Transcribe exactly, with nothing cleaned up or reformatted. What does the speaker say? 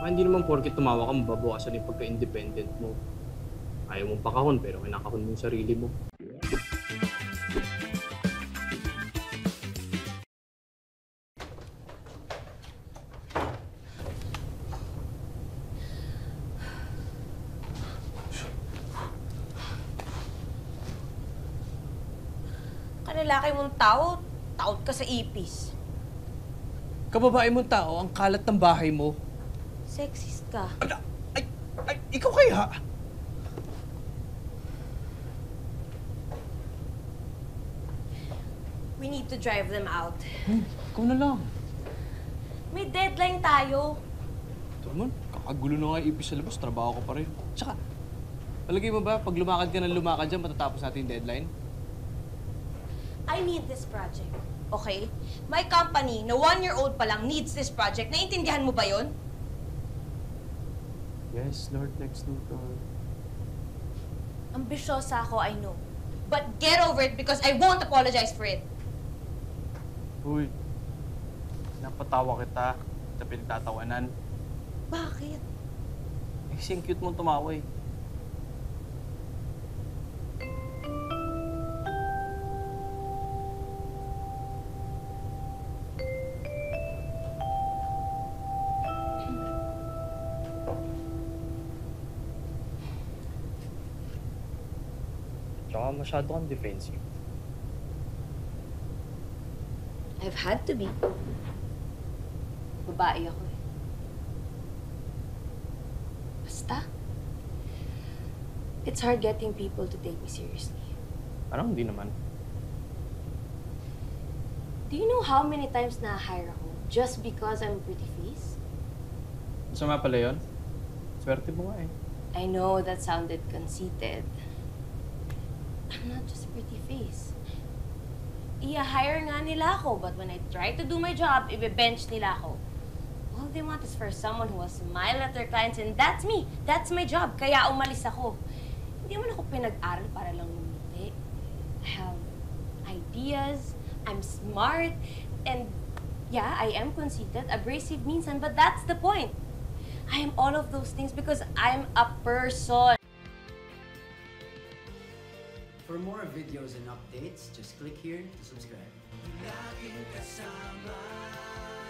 Ah, hindi naman porket tumawa ka, mababawasan yung pagka-independent mo. Ayaw mong pakahon, pero kinakahon mo yung sarili mo. Kalalaki mong tao, taot ka sa ipis. Kababae mong tao, ang kalat ng bahay mo. Sexist ka. Ala, ay, ay, ikaw kaya? We need to drive them out. Hmm, ikaw na lang. May deadline tayo. Ito naman, kakagulo na nga yung ipis sa labas, trabaho ka pa rin. Tsaka, palagay mo ba, pag lumakad ka ng lumakad dyan, matatapos natin yung deadline? I need this project, okay? My company, na one-year-old pa lang, needs this project. Naintindihan mo ba yon? Yes, Lord, Lex Luthor. Ambisyosa ako, I know. But get over it because I won't apologize for it. Uy, napatawa kita sa pinagtatawanan. Bakit? Eh, kasi ang cute mong tumawa eh. Tsaka masyado kang defensive. I've had to be. Babae ako eh. Basta. It's hard getting people to take me seriously. Parang hindi naman. Do you know how many times na-hire ako just because I'm a pretty face? Masama pala yun. Swerte mo nga eh. I know that sounded conceited. I'm not just a pretty face. I-hire nga nila ako, but when I try to do my job, i-bench nila ako. All they want is for someone who will smile at their clients, and that's me. That's my job. Kaya umalis ako. Hindi man ako pinag-aral para lang lumiti. I have ideas, I'm smart, and yeah, I am conceited, abrasive minsan, but that's the point. I am all of those things because I'm a person. For more videos and updates, just click here to subscribe.